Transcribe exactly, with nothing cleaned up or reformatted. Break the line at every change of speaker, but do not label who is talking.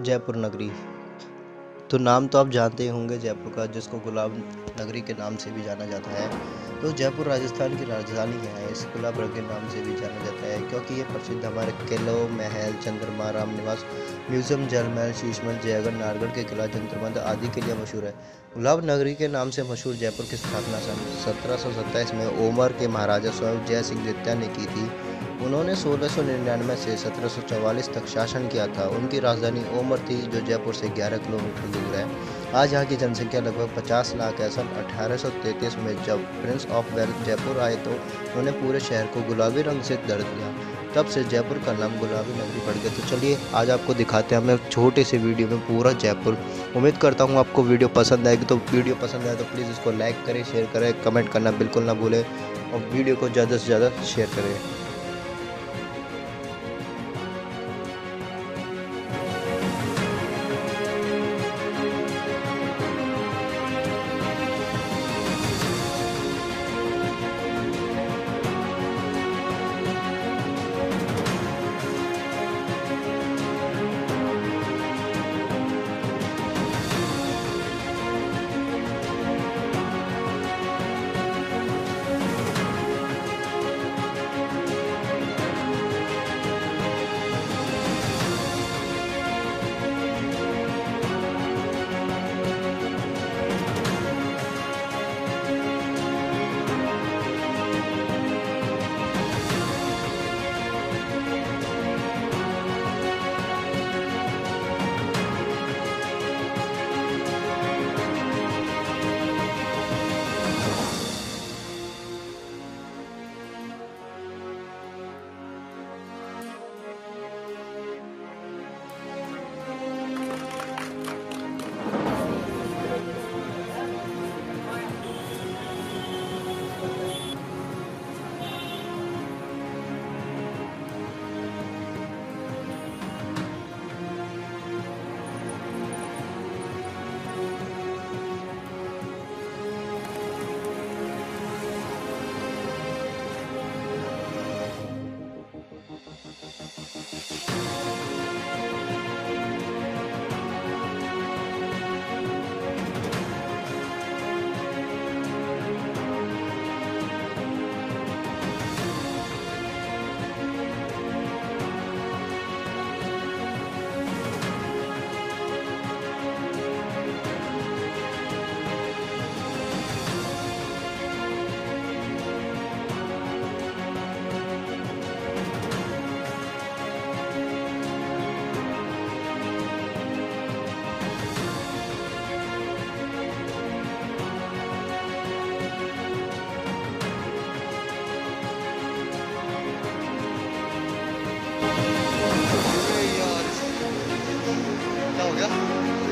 जयपुर नगरी। तो नाम तो आप जानते ही होंगे जयपुर का, जिसको गुलाब नगरी के नाम से भी जाना जाता है। तो जयपुर राजस्थान की राजधानी है। इसे गुलाब नगरी के नाम से भी जाना जाता है क्योंकि ये प्रसिद्ध हमारे किलों, महल, चंद्रमा, राम निवास, म्यूजियम, जल महल, शीश महल, जयगढ़, नाहरगढ़ के किला, जंतर मंतर आदि के लिए मशहूर है। गुलाब नगरी के नाम से मशहूर जयपुर की स्थापना सन सत्रह सौ सत्ताईस में ओमर के महाराजा स्वयं जय सिंह द्वितीय ने की थी। उन्होंने सोलह सौ निन्यानवे से सत्रह सौ चौवालीस तक शासन किया था। उनकी राजधानी ओमर थी, जो जयपुर से ग्यारह किलोमीटर दूर है। आज यहाँ की जनसंख्या लगभग पचास लाख है। सन अठारह सौ तैंतीस में जब प्रिंस ऑफ वेल्स जयपुर आए तो उन्होंने पूरे शहर को गुलाबी रंग से दर दिया। तब से जयपुर का नाम गुलाबी नगरी पड़ गया। तो चलिए आज आपको दिखाते हैं हम एक छोटे से वीडियो में पूरा जयपुर। उम्मीद करता हूँ आपको वीडियो पसंद आएगी। तो वीडियो पसंद आए तो प्लीज़ इसको लाइक करें, शेयर करें, कमेंट करना बिल्कुल ना भूलें और वीडियो को ज़्यादा से ज़्यादा शेयर करें।
क्या हो गया?